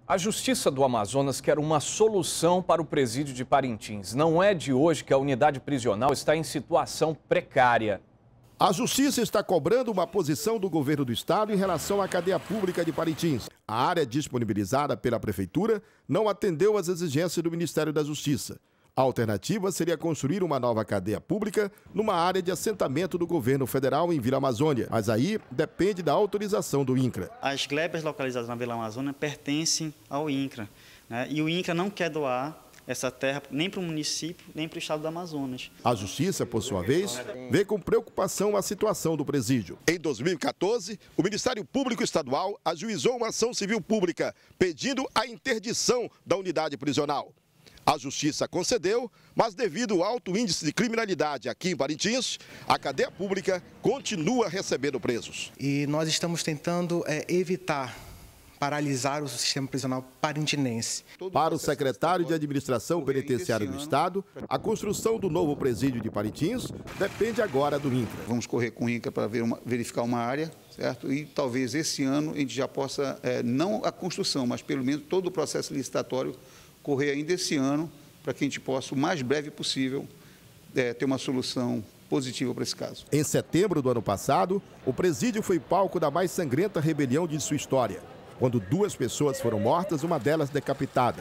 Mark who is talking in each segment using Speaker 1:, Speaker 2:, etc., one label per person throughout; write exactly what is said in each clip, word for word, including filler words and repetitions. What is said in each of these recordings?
Speaker 1: A Justiça do Amazonas quer uma solução para o presídio de Parintins. Não é de hoje que a unidade prisional está em situação precária.
Speaker 2: A Justiça está cobrando uma posição do governo do estado em relação à cadeia pública de Parintins. A área disponibilizada pela Prefeitura não atendeu às exigências do Ministério da Justiça. A alternativa seria construir uma nova cadeia pública numa área de assentamento do governo federal em Vila Amazônia. Mas aí depende da autorização do INCRA.
Speaker 3: As glebas localizadas na Vila Amazônia pertencem ao INCRA, né? E o INCRA não quer doar essa terra nem para o município, nem para o estado do Amazonas.
Speaker 2: A Justiça, por sua vez, vê com preocupação a situação do presídio. Em dois mil e quatorze, o Ministério Público Estadual ajuizou uma ação civil pública pedindo a interdição da unidade prisional. A Justiça concedeu, mas devido ao alto índice de criminalidade aqui em Parintins, a cadeia pública continua recebendo presos.
Speaker 4: E nós estamos tentando é, evitar paralisar o sistema prisional parintinense.
Speaker 2: Para o secretário de Administração Penitenciária do Estado, a construção do novo presídio de Parintins depende agora do INCRA.
Speaker 5: Vamos correr com o INCRA para ver uma, verificar uma área, certo? E talvez esse ano a gente já possa, é, não a construção, mas pelo menos todo o processo licitatório correr ainda esse ano, para que a gente possa, o mais breve possível, é, ter uma solução positiva para esse caso.
Speaker 2: Em setembro do ano passado, o presídio foi palco da mais sangrenta rebelião de sua história, quando duas pessoas foram mortas, uma delas decapitada.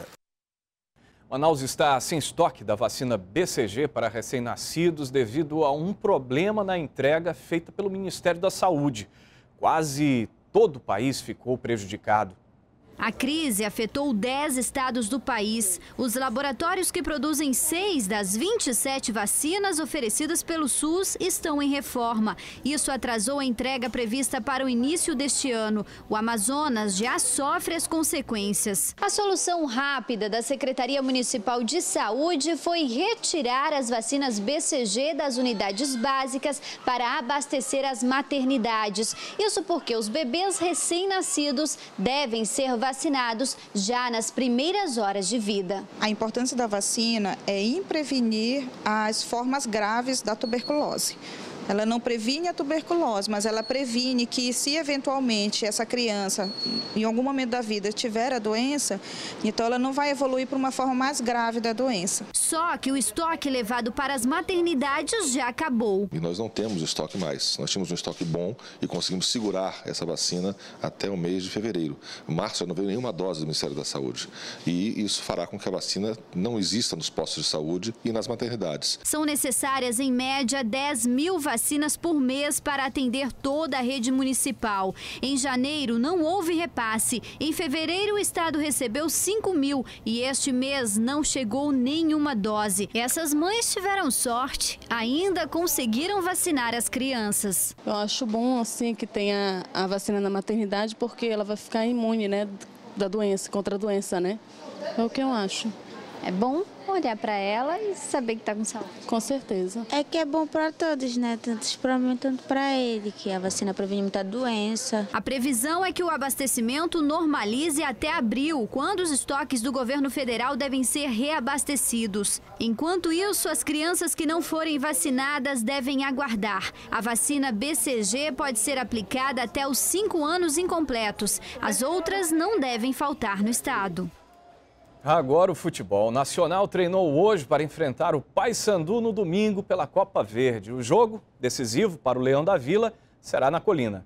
Speaker 1: Manaus está sem estoque da vacina B C G para recém-nascidos devido a um problema na entrega feita pelo Ministério da Saúde. Quase todo o país ficou prejudicado.
Speaker 6: A crise afetou dez estados do país. Os laboratórios que produzem seis das vinte e sete vacinas oferecidas pelo SUS estão em reforma. Isso atrasou a entrega prevista para o início deste ano. O Amazonas já sofre as consequências. A solução rápida da Secretaria Municipal de Saúde foi retirar as vacinas B C G das unidades básicas para abastecer as maternidades. Isso porque os bebês recém-nascidos devem ser vacinados vacinados já nas primeiras horas de vida.
Speaker 7: A importância da vacina é em prevenir as formas graves da tuberculose. Ela não previne a tuberculose, mas ela previne que, se eventualmente essa criança, em algum momento da vida, tiver a doença, então ela não vai evoluir para uma forma mais grave da doença.
Speaker 6: Só que o estoque levado para as maternidades já acabou.
Speaker 8: E nós não temos estoque mais. Nós tínhamos um estoque bom e conseguimos segurar essa vacina até o mês de fevereiro. Em março não veio nenhuma dose do Ministério da Saúde. E isso fará com que a vacina não exista nos postos de saúde e nas maternidades.
Speaker 6: São necessárias, em média, dez mil vacinas. vacinas por mês para atender toda a rede municipal. Em janeiro não houve repasse. Em fevereiro o estado recebeu cinco mil e este mês não chegou nenhuma dose. Essas mães tiveram sorte, ainda conseguiram vacinar as crianças.
Speaker 9: Eu acho bom assim que tenha a vacina na maternidade porque ela vai ficar imune, né, da doença, contra a doença, né? É o que eu acho.
Speaker 6: É bom olhar para ela e saber que está com saúde.
Speaker 9: Com certeza.
Speaker 10: É que é bom para todos, né? Tanto para mim, tanto para ele, que a vacina previne muita doença.
Speaker 6: A previsão é que o abastecimento normalize até abril, quando os estoques do governo federal devem ser reabastecidos. Enquanto isso, as crianças que não forem vacinadas devem aguardar. A vacina B C G pode ser aplicada até os cinco anos incompletos. As outras não devem faltar no estado.
Speaker 1: Agora o futebol. O Nacional treinou hoje para enfrentar o Paysandu no domingo pela Copa Verde. O jogo, decisivo para o Leão da Vila, será na Colina.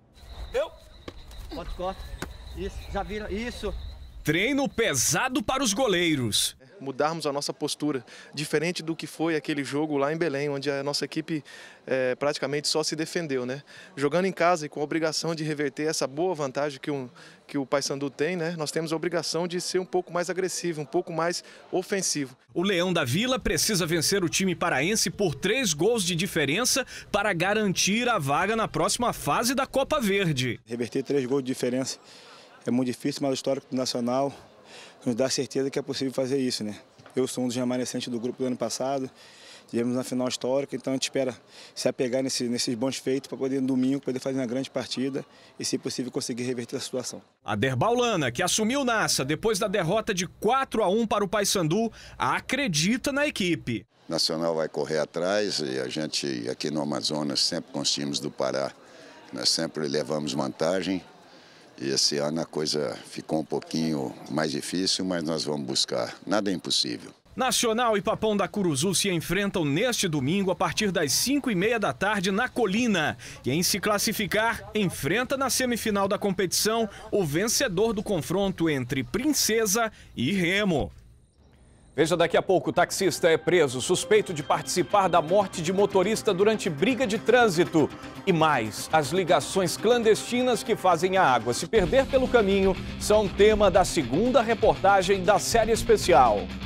Speaker 11: Eu. Bota o corte. Isso, já vira. Isso.
Speaker 12: Treino pesado para os goleiros.
Speaker 13: Mudarmos a nossa postura, diferente do que foi aquele jogo lá em Belém, onde a nossa equipe é, praticamente só se defendeu, né? Jogando em casa e com a obrigação de reverter essa boa vantagem que, um, que o Paysandu tem, né? Nós temos a obrigação de ser um pouco mais agressivo, um pouco mais ofensivo.
Speaker 12: O Leão da Vila precisa vencer o time paraense por três gols de diferença para garantir a vaga na próxima fase da Copa Verde.
Speaker 14: Reverter três gols de diferença é muito difícil, mas o histórico do Nacional nos dá certeza que é possível fazer isso, né? Eu sou um dos remanescentes do grupo do ano passado, tivemos na final histórica, então a gente espera se apegar nesse, nesses bons feitos para poder no domingo poder fazer uma grande partida e, se possível, conseguir reverter a situação.
Speaker 12: A Derbaulana, que assumiu o Nassa depois da derrota de quatro a um para o Paysandu, acredita na equipe.
Speaker 15: O Nacional vai correr atrás e a gente aqui no Amazonas, sempre com os times do Pará, nós sempre levamos vantagem. E esse ano a coisa ficou um pouquinho mais difícil, mas nós vamos buscar. Nada é impossível.
Speaker 12: Nacional e Papão da Curuzu se enfrentam neste domingo a partir das cinco e meia da tarde na Colina. Quem se classificar enfrenta na semifinal da competição o vencedor do confronto entre Princesa e Remo.
Speaker 1: Veja, daqui a pouco o taxista é preso, suspeito de participar da morte de motorista durante briga de trânsito. E mais, as ligações clandestinas que fazem a água se perder pelo caminho são tema da segunda reportagem da série especial.